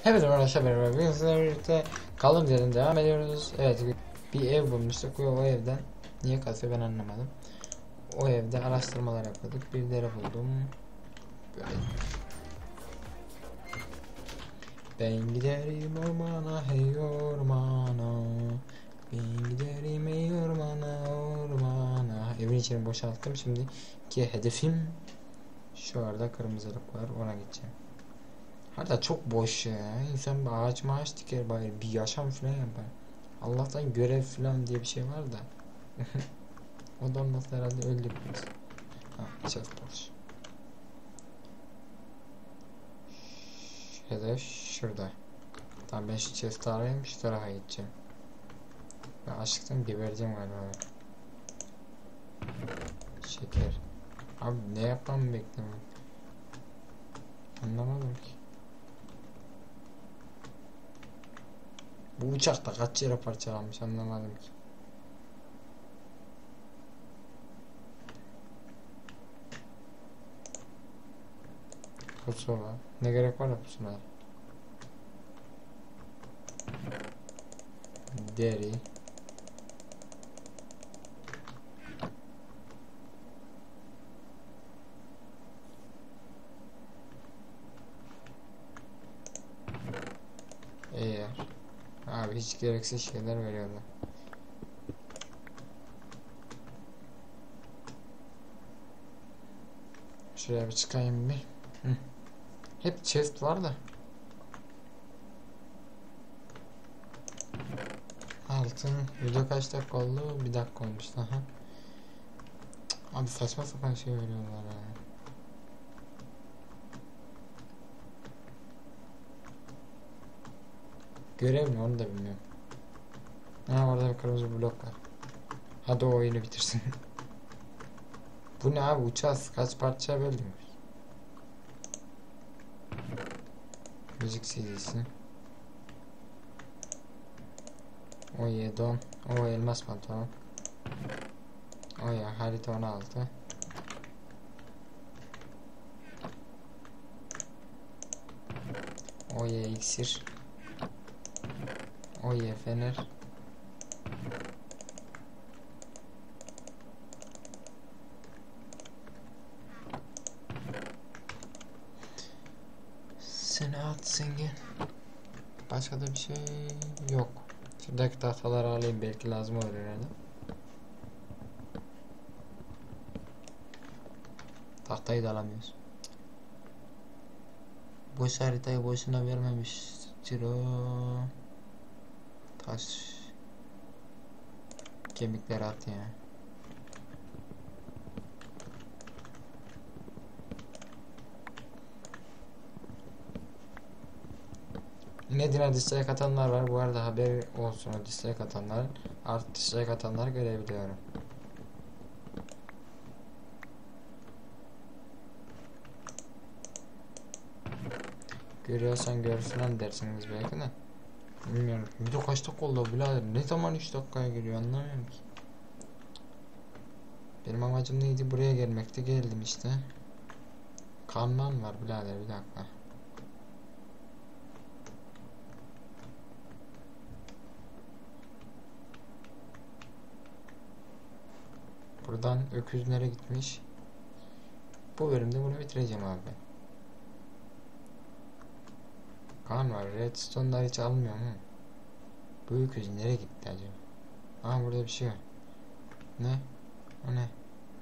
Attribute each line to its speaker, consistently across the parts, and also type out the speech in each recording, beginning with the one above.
Speaker 1: Evet arkadaşlar, merhaba. Bugün sizlerle birlikte kalın yerden devam ediyoruz. Evet, bir ev bulmuştuk ve o evden niye kasıyor ben anlamadım. O evde araştırmalar yapıyorduk. Bir dere buldum. Böyle. Ben giderim ormana, hey ormana. Ben giderim hey ormana, ormana. Evin içini boşalttım. Şimdi ki hedefim şu arada kırmızılık var, ona gideceğim. Hatta çok boş ya. İnsan bir ağaç maaş diker bari, bir yaşam falan yapar. Allah'tan görev falan diye bir şey var da. O da olmasa herhalde öldük biz. Ha, chest boş. Hedef şurada. Tamam, ben şu chest'i arayayım, şu tarafa gideceğim. Ben açlıktan gebereceğim galiba. Şeker. Abi ne yapmamı bekliyorum? Anlamadım ki. Bu uçakta kaç yere parçalanmış anlamadım ki. Pusula. Ne gerek var da pusula? Deri. Eğer. Abi hiç gereksiz şeyler veriyorlar. Şuraya bir çıkayım bir. Hı. Hep chest var da. Altın. Video kaç dakika oldu? Bir dakika olmuş daha. Abi saçma sapan şey veriyorlar ya. Görev mi onu da bilmiyorum. Ha, orada bir kırmızı blok var. Hadi o oyunu bitirsin. Bu ne abi, uçağız kaç parçaya böldüm. Müzik CD'si. O ye don. O elmas pantolon. O ya harita 16. O ye iksir. O ye fener. Seni at zengin. Başka da bir şey yok. Şuradaki tahtaları alayım, belki lazım olur herhalde. Tahtayı da alamıyoruz. Boş haritayı boşuna vermemiştir o. Taş. Kemikleri at ya. Yine dislike atanlar var. Bu arada haber olsun, o dislike atanlar. Artık dislike atanları görebiliyorum. Görüyorsan gör falan dersiniz belki de. Bilmiyorum. Video kaç dakika oldu birader? Ne zaman 3 dakikaya geliyor anlamıyorum ki. Benim amacım neydi? Buraya gelmekti. Geldim işte. Kanman var birader, bir dakika. Buradan öküzlere gitmiş. Bu bölümde bunu bitireceğim abi. Kan var. Redstone'lar hiç almıyor mu? Bu öküz nereye gitti acaba? Aha, burada bir şey var. Ne? O ne?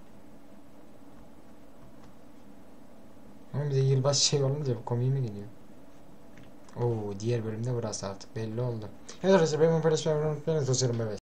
Speaker 1: Ama bir de yılbaşı şey olunca bu komiği mi geliyor? Oo, diğer bölümde burası artık belli oldu. Evet arkadaşlar, benim paylaşmayı unutmayın. Hoşçakalın, bye bye.